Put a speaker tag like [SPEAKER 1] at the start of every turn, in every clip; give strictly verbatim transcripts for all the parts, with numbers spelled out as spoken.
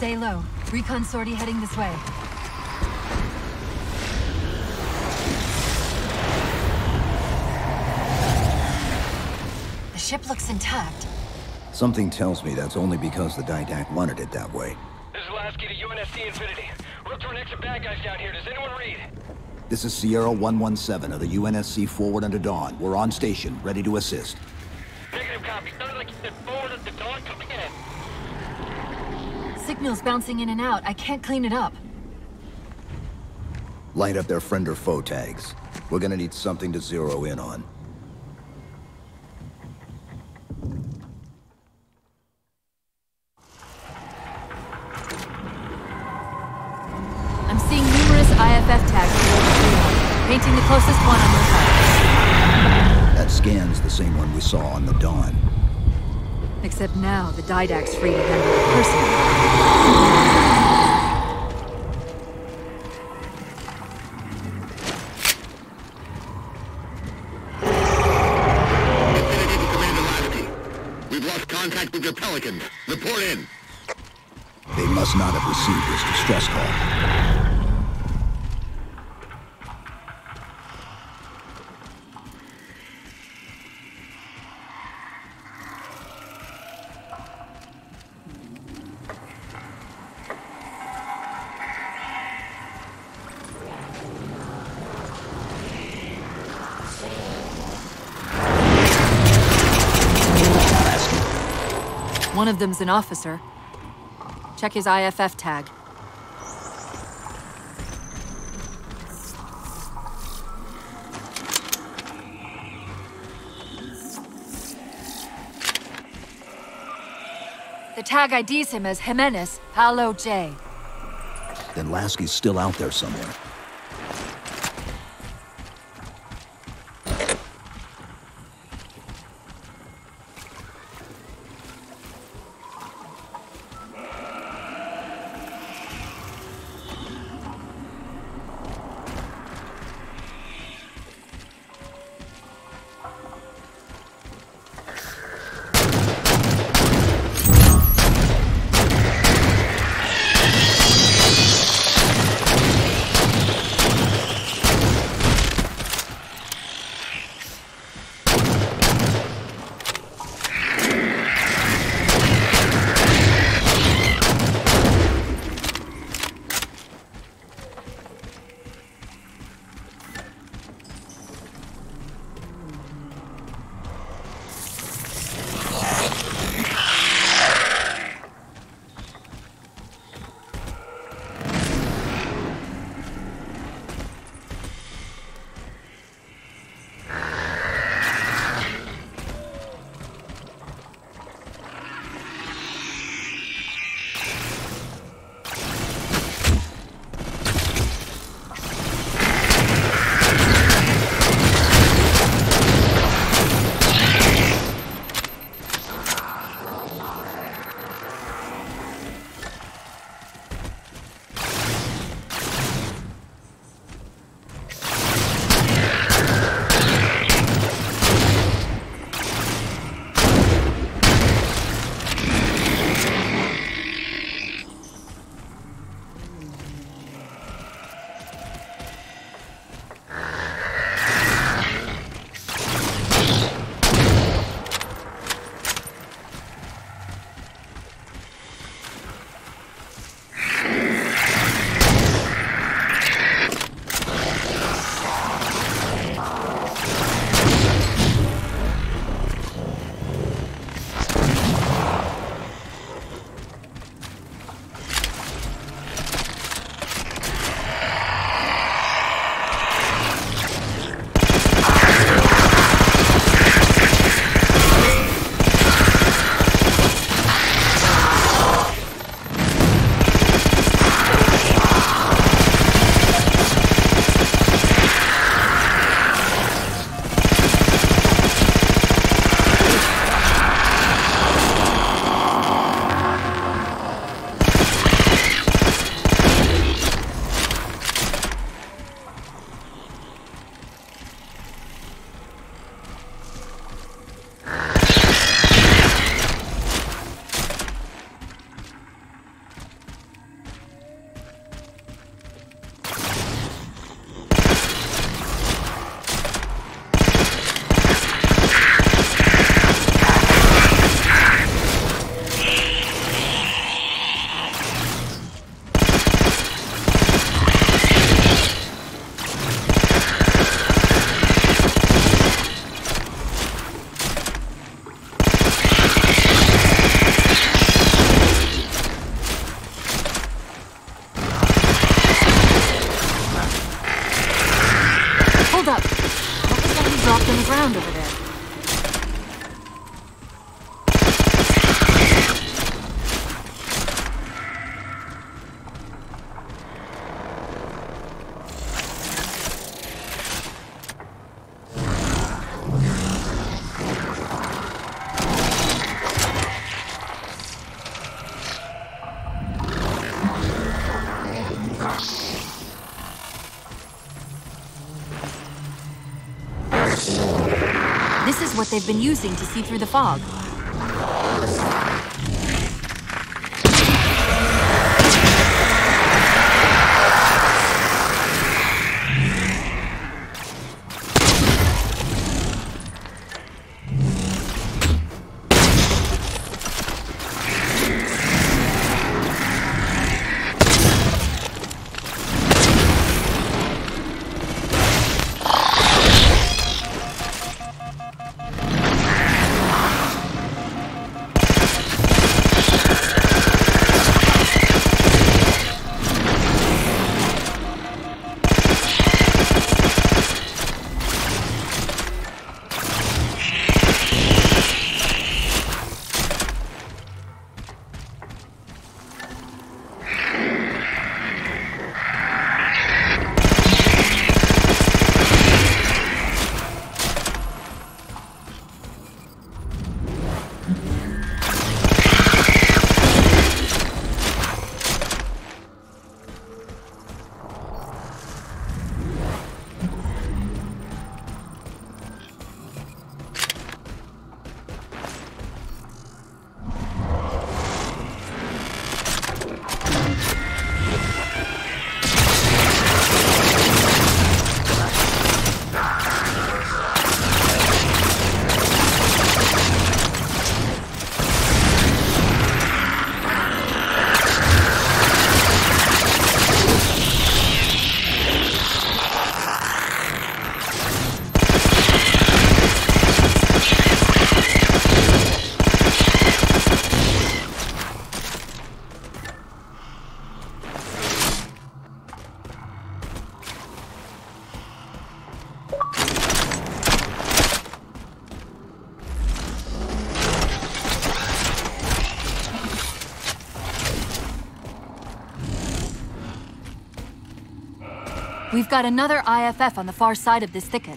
[SPEAKER 1] Stay low. Recon sortie heading this way. The ship looks intact.
[SPEAKER 2] Something tells me that's only because the Didact wanted it that way.
[SPEAKER 3] This is Lasky to U N S C Infinity. We're up to our next bad guys down here. Does anyone read?
[SPEAKER 2] This is Sierra one one seven of the U N S C forward under Dawn. We're on station, ready to assist.
[SPEAKER 3] Negative copy. Sounded like you said forward under Dawn. Come again.
[SPEAKER 1] Signal's bouncing in and out. I can't clean it up.
[SPEAKER 2] Light up their friend or foe tags. We're gonna need something to zero in on.
[SPEAKER 1] I'm seeing numerous I F F tags below the freeway, painting the closest one on your side.
[SPEAKER 2] That scan's the same one we saw on the Dawn.
[SPEAKER 1] Except now, the Didact's free to handle it personally.
[SPEAKER 4] We've lost contact with your Pelican. Report in.
[SPEAKER 2] They must not have received this distress call.
[SPEAKER 1] One of them's an officer. Check his I F F tag. The tag I Ds him as Jimenez, Palo J.
[SPEAKER 2] Then Lasky's still out there somewhere.
[SPEAKER 1] they've been using to see through the fog. We've got another I F F on the far side of this thicket.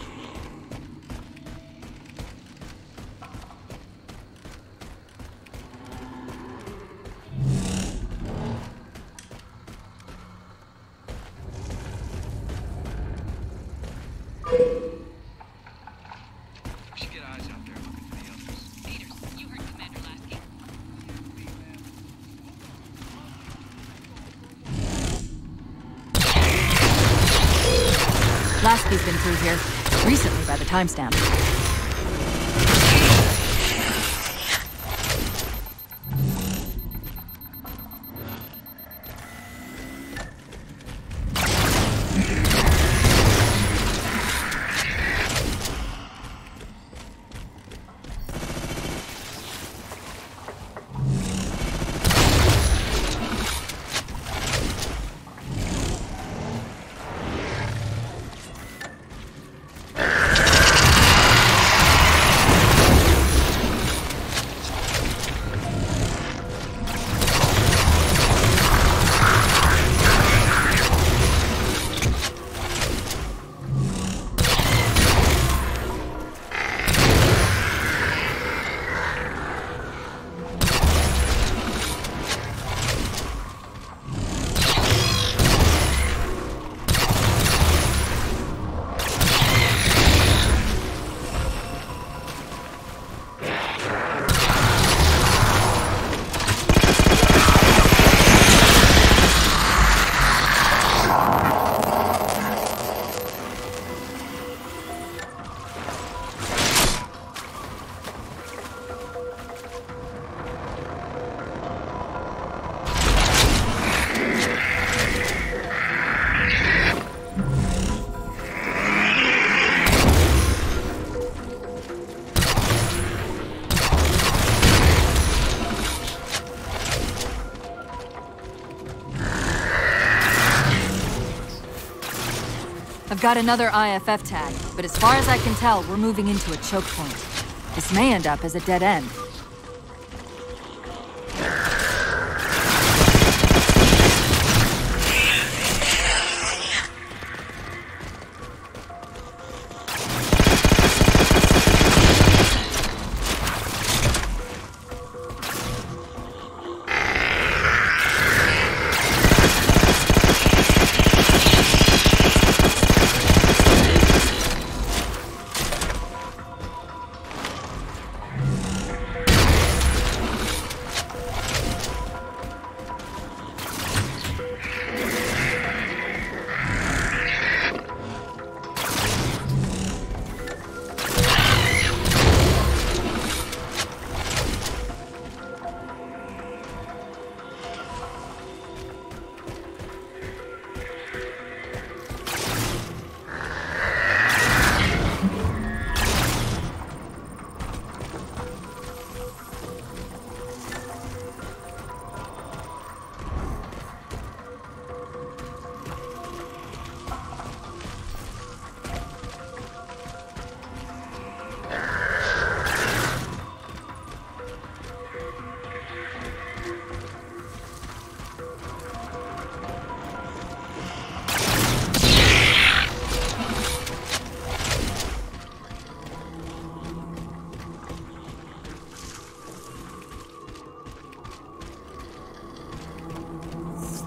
[SPEAKER 1] Lasky's been through here, recently by the timestamp. I've got another I F F tag, but as far as I can tell, we're moving into a choke point. This may end up as a dead end.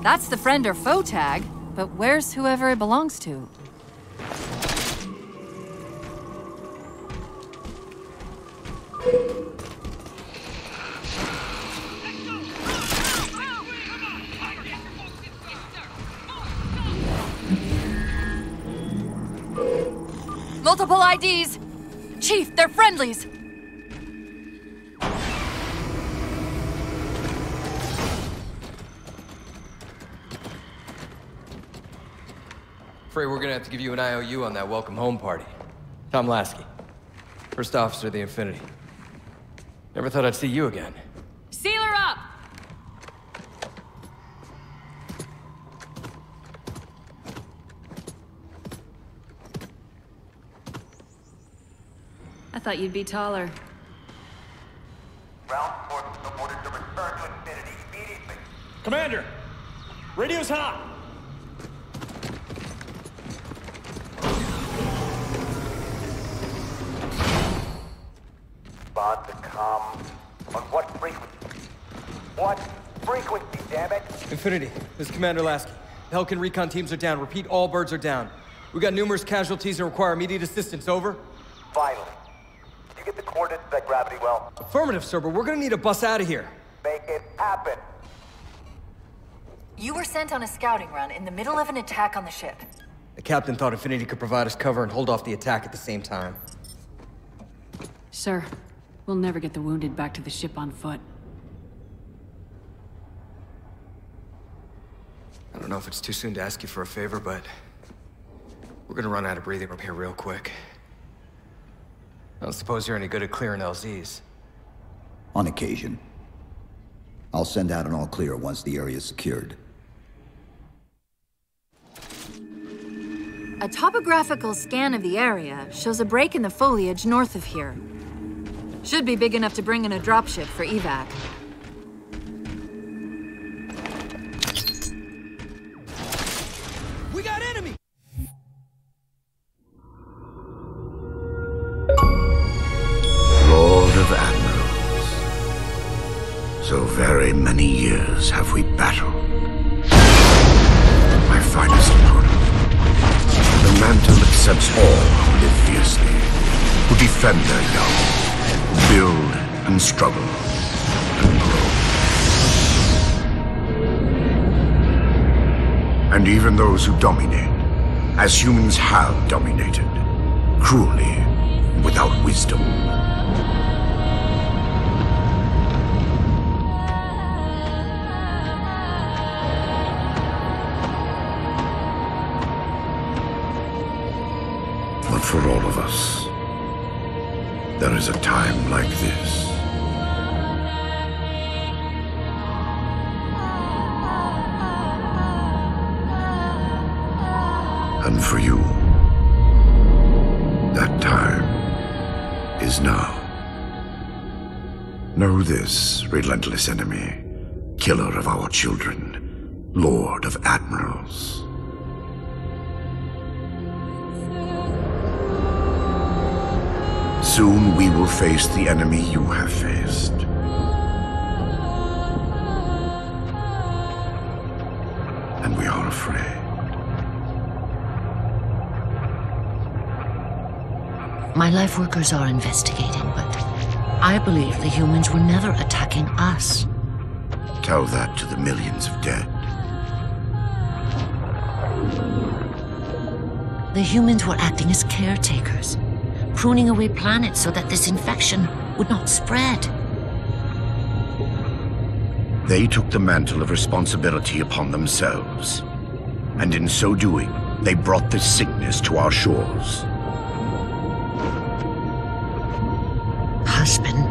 [SPEAKER 1] That's the friend or foe tag, but where's whoever it belongs to? Multiple I Ds! Chief, they're friendlies!
[SPEAKER 3] Afraid we're gonna have to give you an I O U on that welcome home party. Tom Lasky, first officer of the Infinity. Never thought I'd see you again.
[SPEAKER 1] Seal her up! I thought you'd be taller.
[SPEAKER 5] Ground forces have ordered to return to Infinity immediately.
[SPEAKER 6] Commander! Radio's hot!
[SPEAKER 5] Respond to com. On what frequency? What frequency, damn it?
[SPEAKER 3] Infinity, this is Commander Lasky. The Helkin recon teams are down. Repeat, all birds are down. We got numerous casualties and require immediate assistance, over.
[SPEAKER 5] Finally. Did you get the coordinates of that gravity well?
[SPEAKER 3] Affirmative, sir, but we're gonna need a bus out of here.
[SPEAKER 5] Make it happen.
[SPEAKER 1] You were sent on a scouting run in the middle of an attack on the ship.
[SPEAKER 3] The captain thought Infinity could provide us cover and hold off the attack at the same time.
[SPEAKER 7] Sir, we'll never get the wounded back to the ship on foot.
[SPEAKER 3] I don't know if it's too soon to ask you for a favor, but we're gonna run out of breathing room here real quick. I don't suppose you're any good at clearing L Zs.
[SPEAKER 2] On occasion. I'll send out an all clear once the area is secured.
[SPEAKER 1] A topographical scan of the area shows a break in the foliage north of here. Should be big enough to bring in a dropship for evac.
[SPEAKER 3] We got enemy!
[SPEAKER 4] Lord of Admirals. So very many years have we battled. My finest opponent. The mantle accepts all who live fiercely, who defend their young, who build and struggle and grow. And even those who dominate, as humans have dominated, cruelly, without wisdom. But for all of us, there is a time like this. And for you, that time is now. Know this, relentless enemy, killer of our children, Lord of Admirals. Soon we will face the enemy you have faced. And we are afraid.
[SPEAKER 8] My life workers are investigating, but I believe the humans were never attacking us.
[SPEAKER 4] Tell that to the millions of dead.
[SPEAKER 8] The humans were acting as caretakers, pruning away planets so that this infection would not spread.
[SPEAKER 4] They took the mantle of responsibility upon themselves, and in so doing, they brought this sickness to our shores.
[SPEAKER 8] Husband.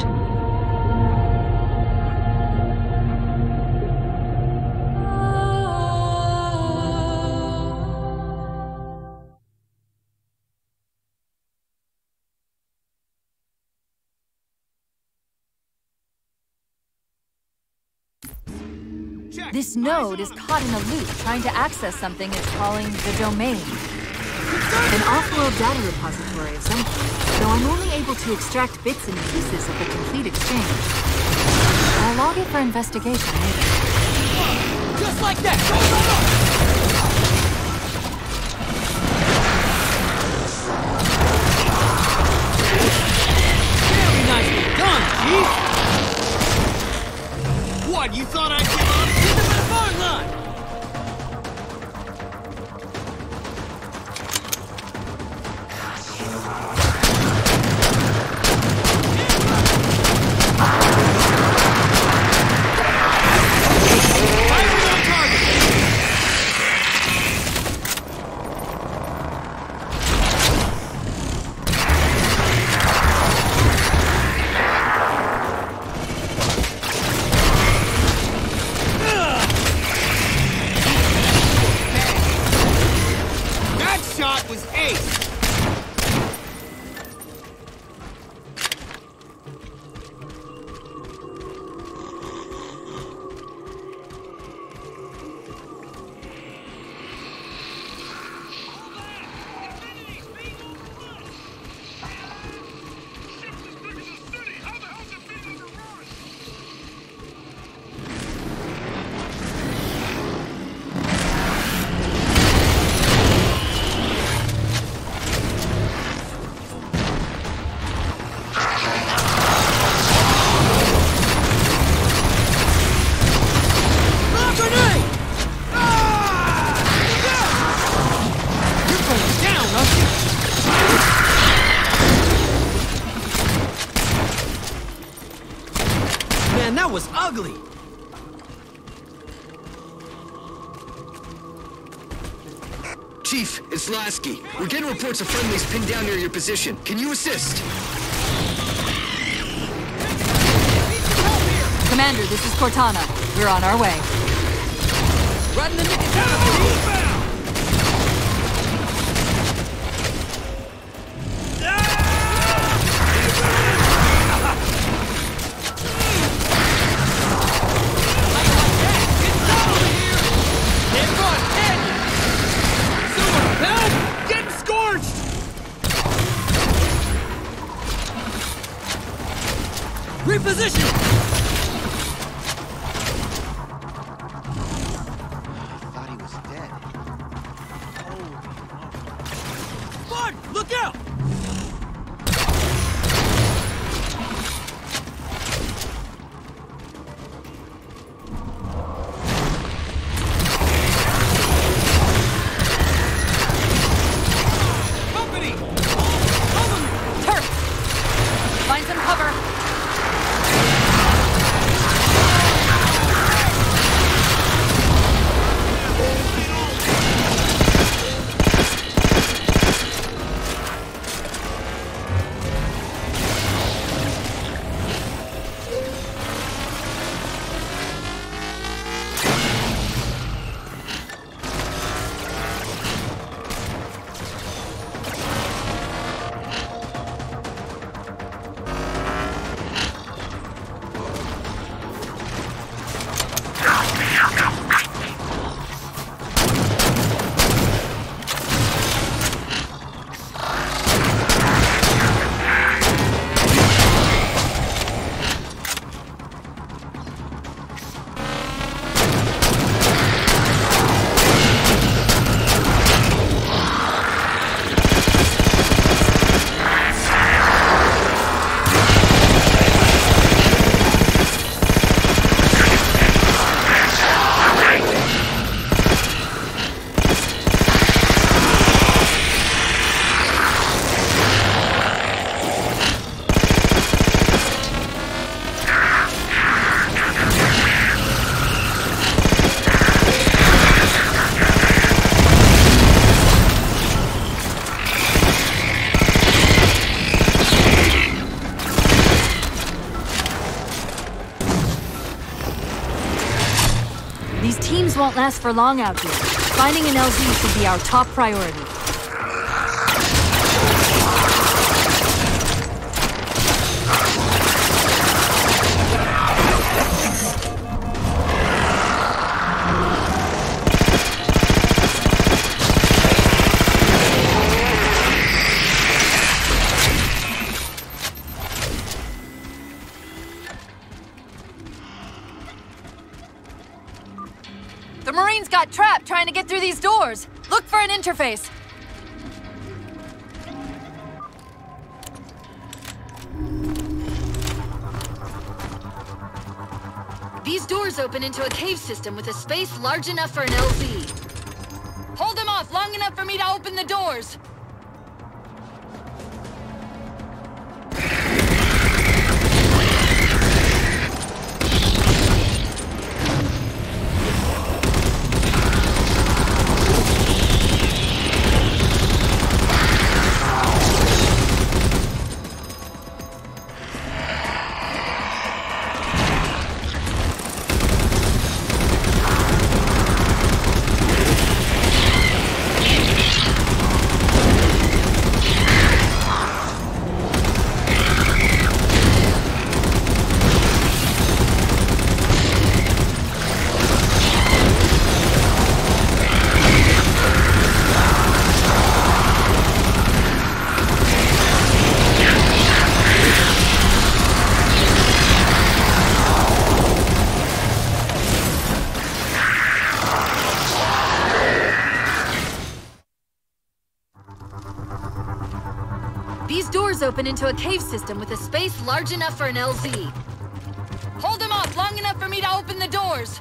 [SPEAKER 1] This node is caught in a loop trying to access something it's calling the domain. An off-world data repository of some kind, though I'm only able to extract bits and pieces of the complete exchange. I'll log it for investigation later.
[SPEAKER 9] Just like that! Go, go, go! Very nicely done, Chief! What, you thought I'd give up? Hit them at the bar line! Was ugly.
[SPEAKER 10] Chief, it's Lasky. We're getting reports of friendlies pinned down near your position. Can you assist?
[SPEAKER 1] Commander, this is Cortana. We're on our way.
[SPEAKER 9] Right in the nick of time. Reposition!
[SPEAKER 11] Thought he was dead.
[SPEAKER 9] Holy Marc, look out!
[SPEAKER 1] Company! Cover me! Turret! Find some cover! Won't last for long out here. Finding an L Z should be our top priority. The Marines got trapped trying to get through these doors. Look for an interface.
[SPEAKER 12] These doors open into a cave system with a space large enough for an L Z. Hold them off long enough for me to open the doors. These doors open into a cave system with a space large enough for an L Z. Hold them off long enough for me to open the doors.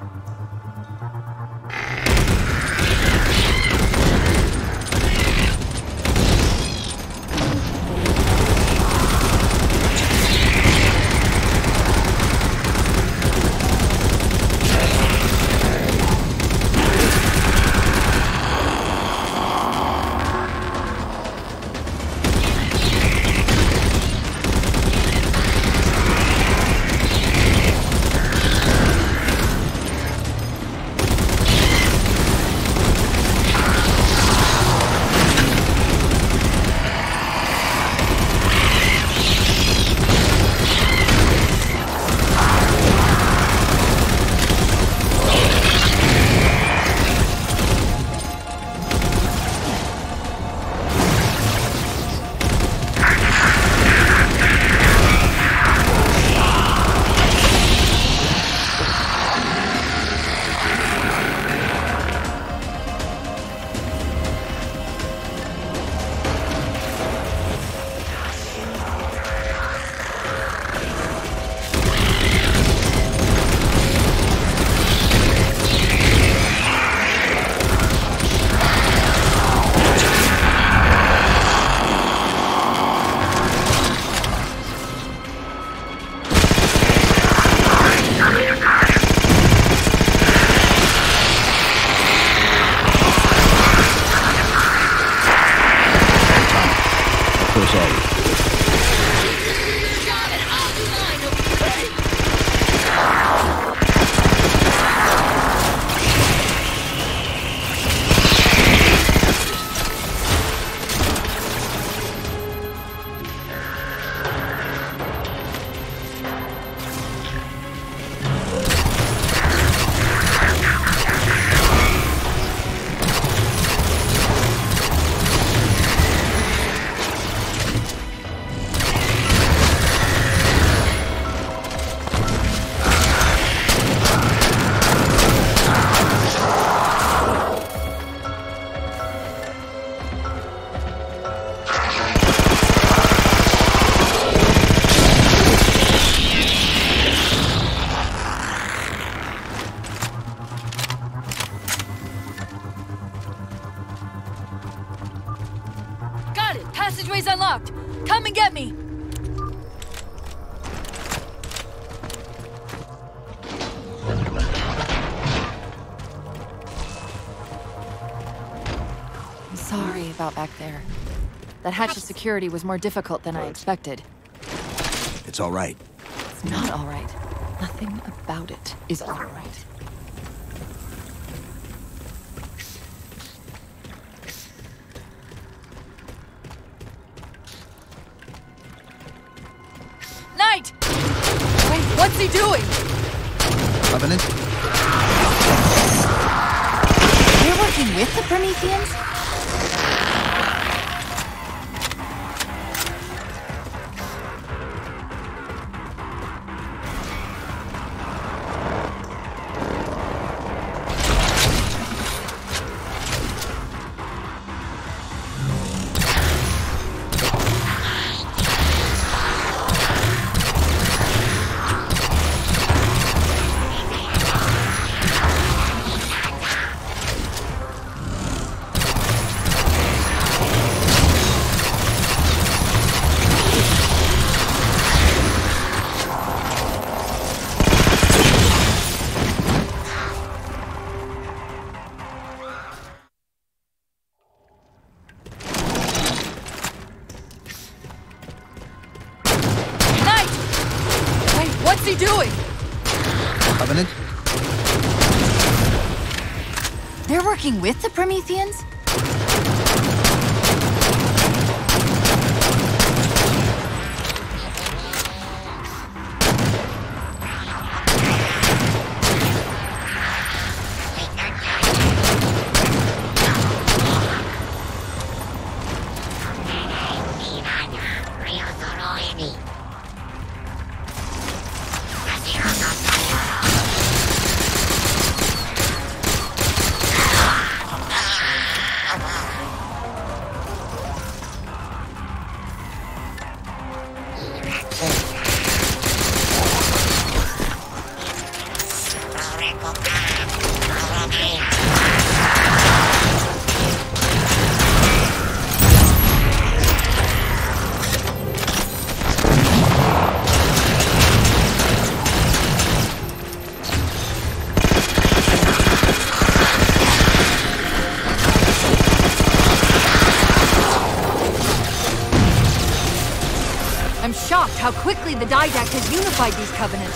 [SPEAKER 1] Passageway's unlocked. Come and get me. I'm sorry about back there. That hatch of security was more difficult than I expected.
[SPEAKER 2] It's all right.
[SPEAKER 1] It's not all right. Nothing about it is all right. Knight! Wait, what's he doing?
[SPEAKER 2] Covenant?
[SPEAKER 1] You're working with the Prometheans? They're working with the Prometheans? I'm shocked how quickly the Didact has unified these covenants.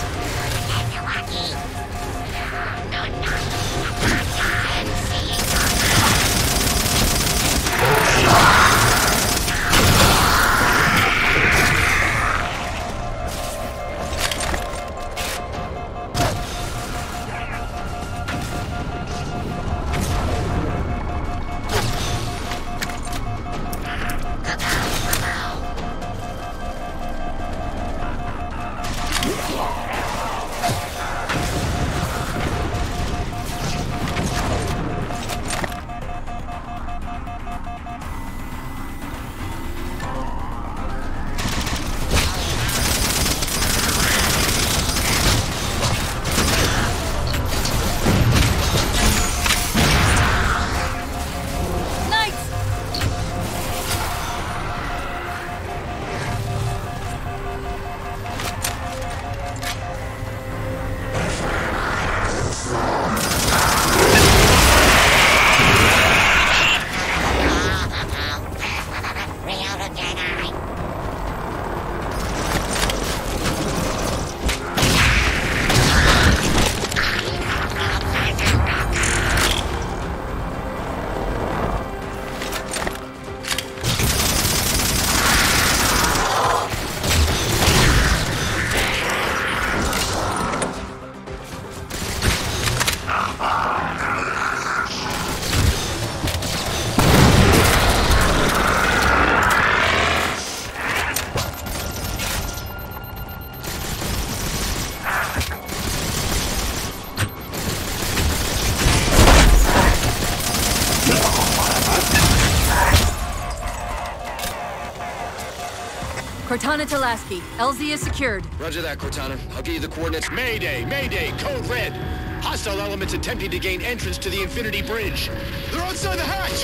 [SPEAKER 1] Cortana to Lasky. L Z is secured.
[SPEAKER 10] Roger that, Cortana. I'll give you the coordinates. Mayday! Mayday! Code red! Hostile elements attempting to gain entrance to the Infinity Bridge. They're outside the hatch!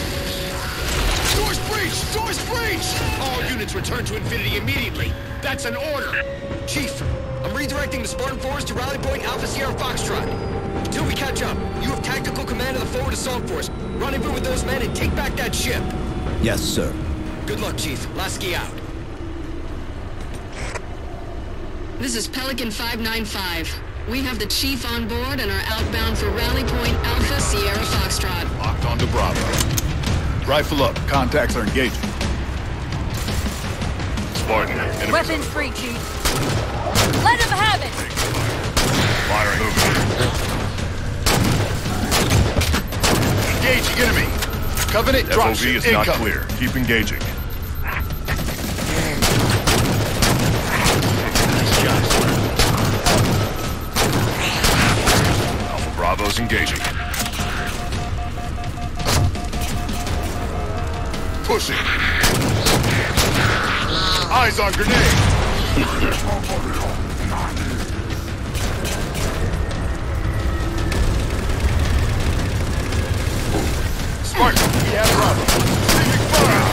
[SPEAKER 10] Door's breached! Door's breached! All units return to Infinity immediately. That's an order. Chief, I'm redirecting the Spartan Force to Rally Point Alpha Sierra Foxtrot. Until we catch up, you have tactical command of the forward assault force. Rendezvous with those men and take back that ship.
[SPEAKER 2] Yes, sir.
[SPEAKER 10] Good luck, Chief. Lasky out.
[SPEAKER 7] This is Pelican five nine five. We have the Chief on board and are outbound for Rally Point Alpha Sierra Foxtrot.
[SPEAKER 13] Locked onto Bravo. Rifle up. Contacts are engaging. Spartan. enemy
[SPEAKER 1] Weapons free, Chief. Let him have it!
[SPEAKER 13] Fire movement. Engaging enemy. Covenant
[SPEAKER 14] F O V
[SPEAKER 13] dropship
[SPEAKER 14] is not
[SPEAKER 13] incoming.
[SPEAKER 14] clear. Keep engaging. Alpha Bravo's engaging. Pushing. Eyes on grenade. Spartan, we have Bravo. Taking fire.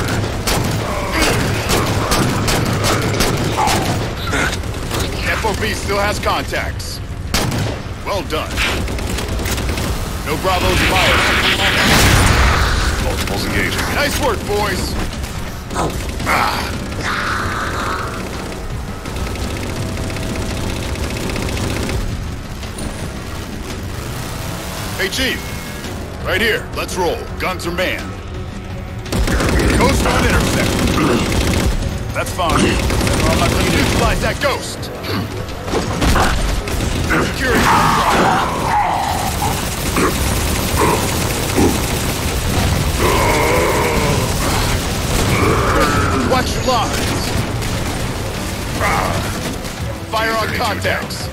[SPEAKER 14] F O V still has contacts. Well done. No Bravos fired. Multiples engaging. Nice work, boys. Ah. Hey, Chief.
[SPEAKER 13] Right here. Let's roll. Guns are manned. Ghost on intercept. That's fine. I'm not going to neutralize that ghost. Security. Watch your lines. Fire on contacts.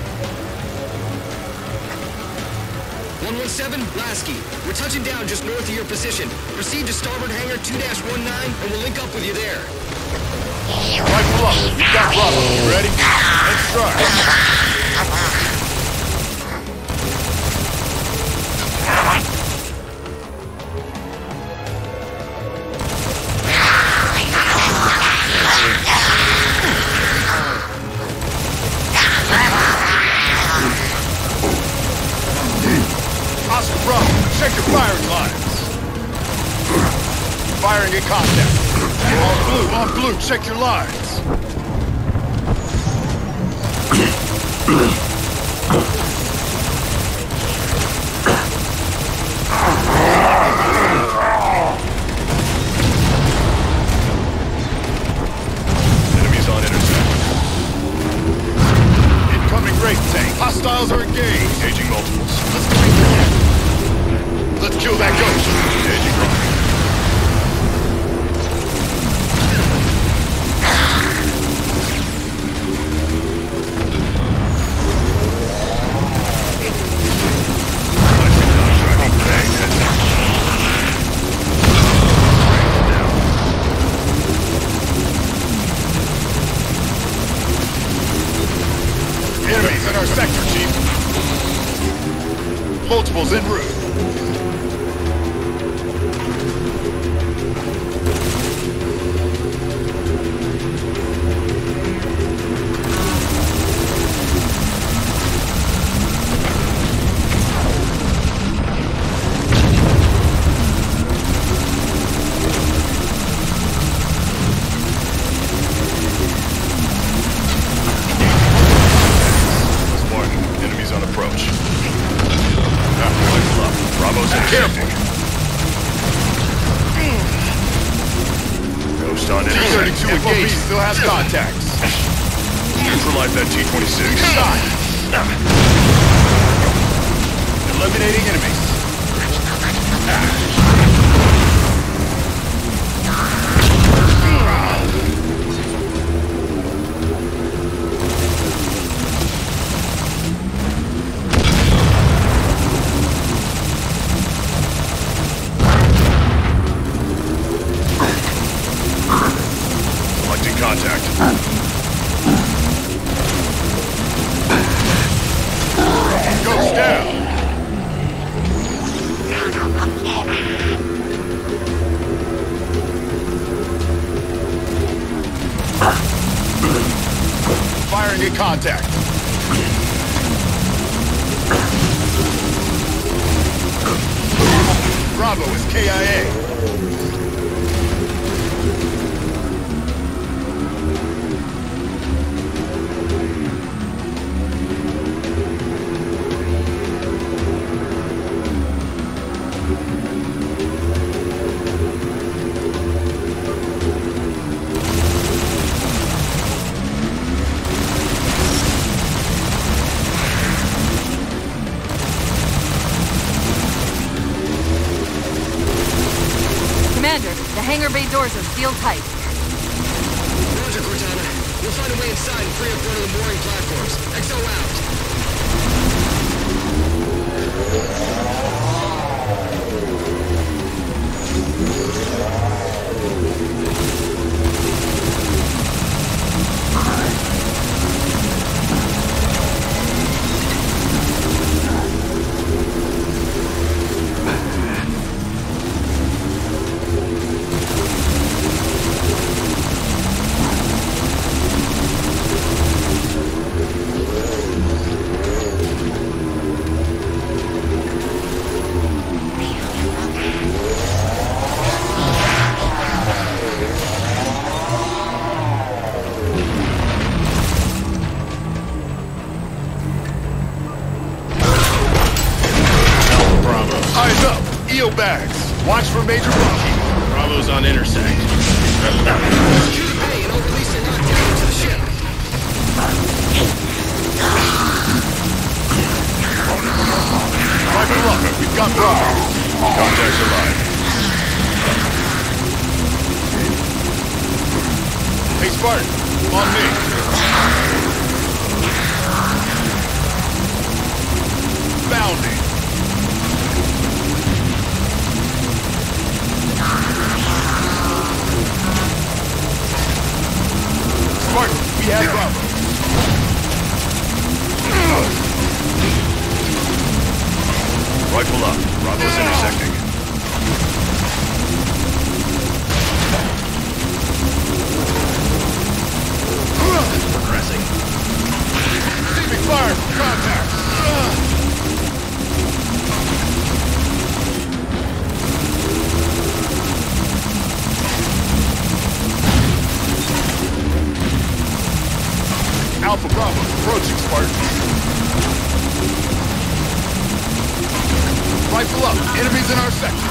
[SPEAKER 10] one one seven, Lasky. We're touching down just north of your position. Proceed to starboard hangar two dash one nine, and we'll link up with you there.
[SPEAKER 13] Rifle up. You got Bravo. You ready? Let's start.
[SPEAKER 4] Oscar Bravo, check your firing lines. Firing in contact.
[SPEAKER 13] On blue, on blue, check your lines.
[SPEAKER 4] Enemies on intercept.
[SPEAKER 13] Incoming race tank.
[SPEAKER 4] Hostiles are engaged.
[SPEAKER 13] Engaging multiples.
[SPEAKER 4] Let's go for that. Let's kill that ghost.
[SPEAKER 13] Engaging rocket.
[SPEAKER 4] Enemies in our sector, Chief. Multiples en route.
[SPEAKER 13] Enemies on approach. Rifle up. Bravo's in.
[SPEAKER 4] Careful.
[SPEAKER 13] Ghost on
[SPEAKER 4] T thirty-two
[SPEAKER 13] intercept.
[SPEAKER 4] engaged. Still has contacts.
[SPEAKER 13] Neutralize that T twenty-six.
[SPEAKER 4] Shot. Eliminating enemies.
[SPEAKER 13] Selecting contact.
[SPEAKER 4] Ghost down. Firing in contact. Bravo is K I A.
[SPEAKER 1] Commander, the hangar bay doors are sealed tight.
[SPEAKER 10] Roger, Cortana. We'll find a way inside and free up one of the mooring platforms. X O out.
[SPEAKER 14] eel bags. Watch for Major Bungie.
[SPEAKER 10] Bravo's on intersect. Secure the bay and overlease the knockdown to the ship.
[SPEAKER 14] Rifle up. We've got Bravo. Contacts alive. Hey, Spartan. On me. Bounding. Spartan, we have Bravo. Rifle up. Bravo's intersecting. Progressing. Receiving fire from contact. Alpha Bravo approaching, Spartan. Rifle up. Enemies in our section.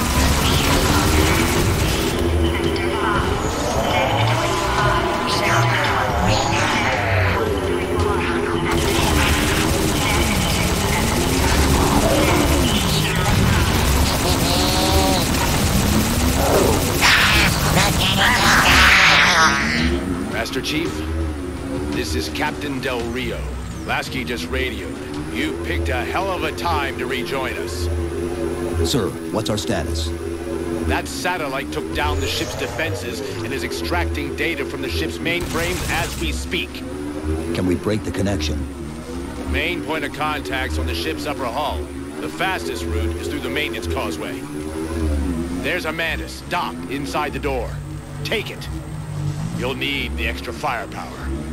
[SPEAKER 10] Master Chief, this is Captain Del Rio. Lasky just radioed. You picked a hell of a time to rejoin us.
[SPEAKER 2] Sir, what's our status?
[SPEAKER 10] That satellite took down the ship's defenses and is extracting data from the ship's mainframes as we speak.
[SPEAKER 2] Can we break the connection?
[SPEAKER 10] Main point of contact's on the ship's upper hull. The fastest route is through the maintenance causeway. There's a Mantis docked inside the door. Take it. You'll need the extra firepower.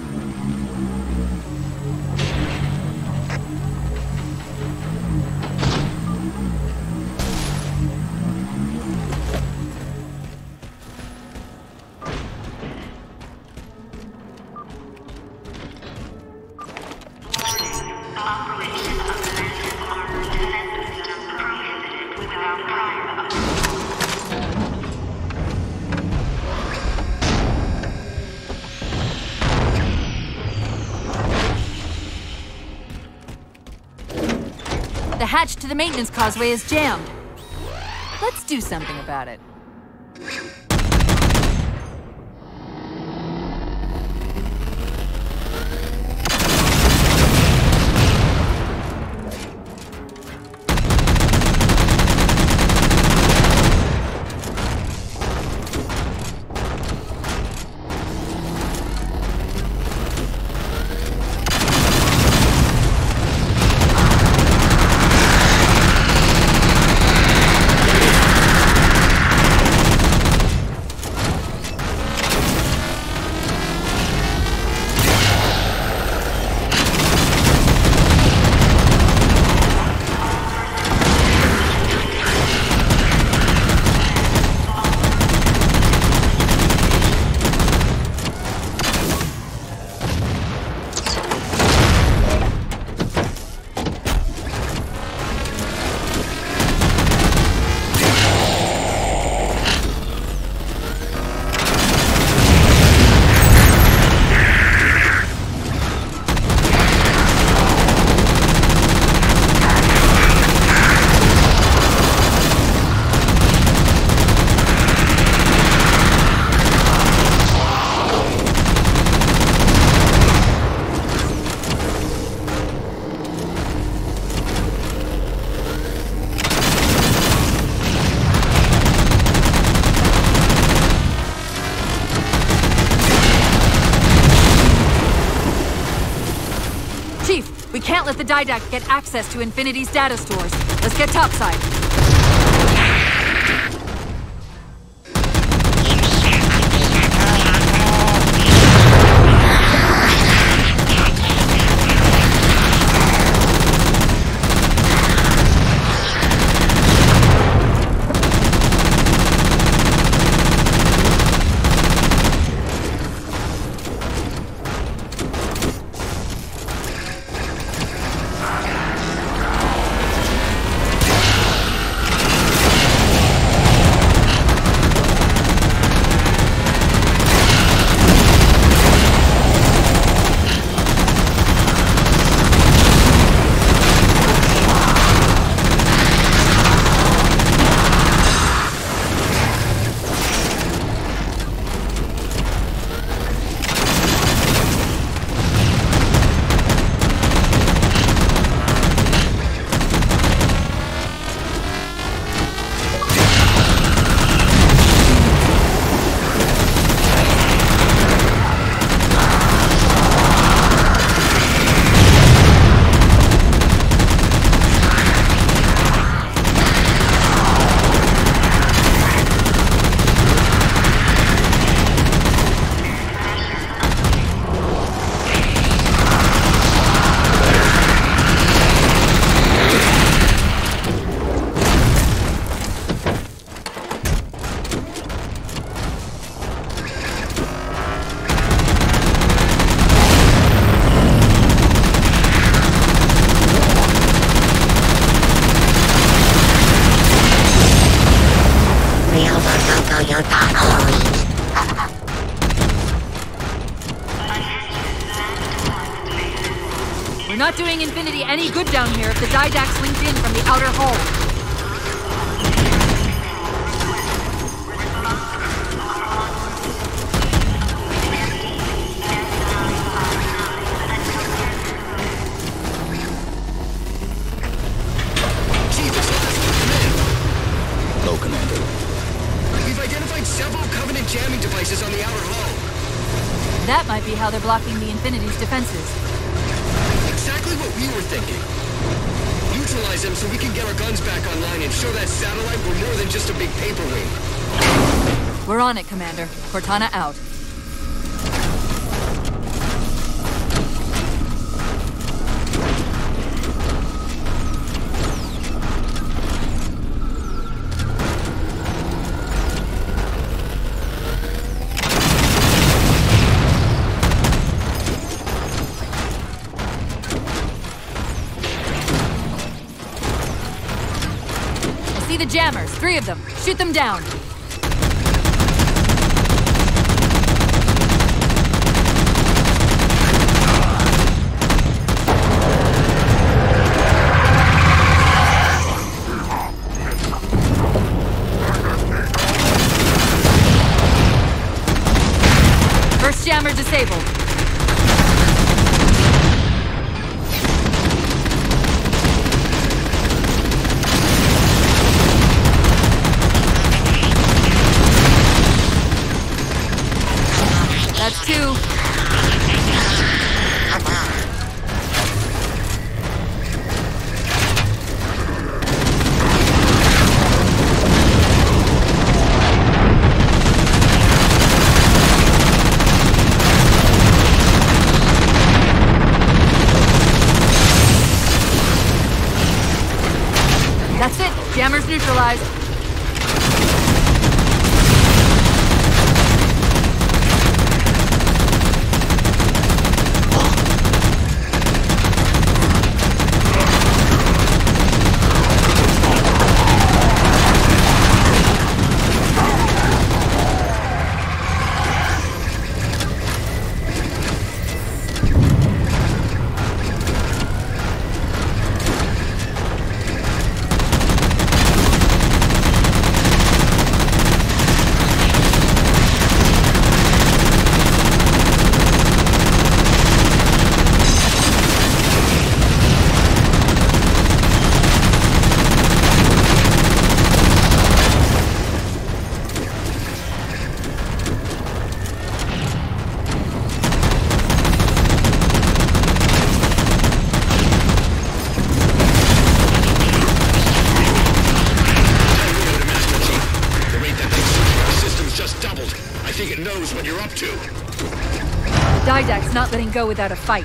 [SPEAKER 1] The hatch to the maintenance causeway is jammed. Let's do something about it. We can't let the Didact get access to Infinity's data stores. Let's get topside.
[SPEAKER 8] Now you tunnel.
[SPEAKER 1] We're not doing Infinity any good down here if the Didact's linked in from the outer hull.
[SPEAKER 10] Chief, it's Lasky. Come in.
[SPEAKER 2] Hello, Commander.
[SPEAKER 10] We've identified several Covenant jamming devices on the outer hull.
[SPEAKER 1] That might be how they're blocking the Infinity's defenses.
[SPEAKER 10] Exactly what we were thinking. Neutralize them so we can get our guns back online and show that satellite we're more than just a big paperweight.
[SPEAKER 1] We're on it, Commander. Cortana out. See the jammers, three of them. Shoot them down. First jammer disabled. That's two. That's it. Jammers neutralized. Didact's not letting go without a fight.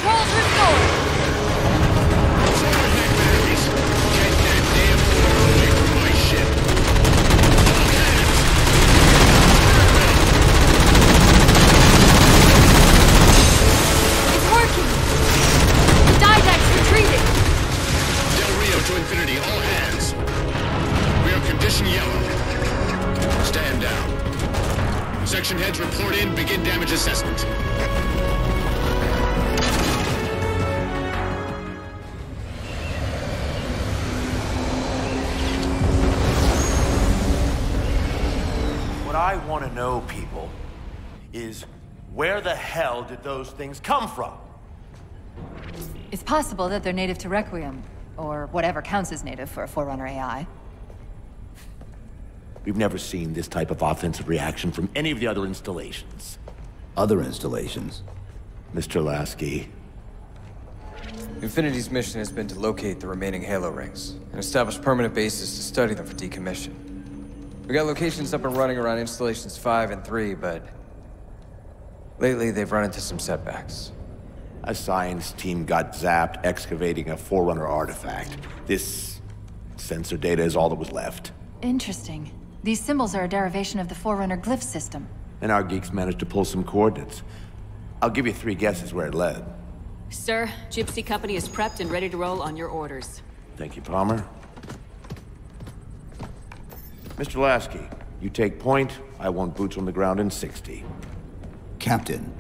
[SPEAKER 12] Controls restored!
[SPEAKER 10] Get that damn war away from my ship!
[SPEAKER 12] It's working! The Didact's retreating!
[SPEAKER 10] Del Rio to Infinity, all hands. We are condition yellow. Stand down. Section heads report in, begin damage assessment.
[SPEAKER 15] What I want to know, people, is where the hell did those things come from?
[SPEAKER 1] It's possible that they're native to Requiem, or whatever counts as native for a Forerunner A I.
[SPEAKER 15] We've never seen this type of offensive reaction from any of the other installations.
[SPEAKER 2] Other installations?
[SPEAKER 15] Mister Lasky.
[SPEAKER 3] Infinity's mission has been to locate the remaining Halo rings, and establish permanent bases to study them for decommission. We got locations up and running around installations five and three, but lately they've run into some setbacks.
[SPEAKER 15] A science team got zapped excavating a Forerunner artifact. This sensor data is all that was left.
[SPEAKER 1] Interesting. These symbols are a derivation of the Forerunner glyph system.
[SPEAKER 15] And our geeks managed to pull some coordinates. I'll give you three guesses where it led.
[SPEAKER 16] Sir, Gypsy Company is prepped and ready to roll on your orders.
[SPEAKER 15] Thank you, Palmer. Mister Lasky, you take point. I want boots on the ground in sixty.
[SPEAKER 2] Captain.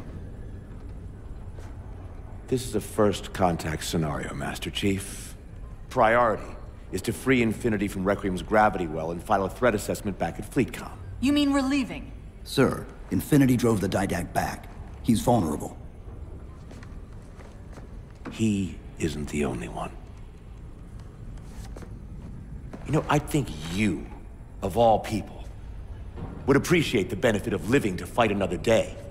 [SPEAKER 15] This is a first contact scenario, Master Chief. Priority is to free Infinity from Requiem's gravity well and file a threat assessment back at FleetCom.
[SPEAKER 1] You mean we're leaving?
[SPEAKER 2] Sir, Infinity drove the Didact back. He's vulnerable.
[SPEAKER 15] He isn't the only one. You know, I think you, of all people, would appreciate the benefit of living to fight another day.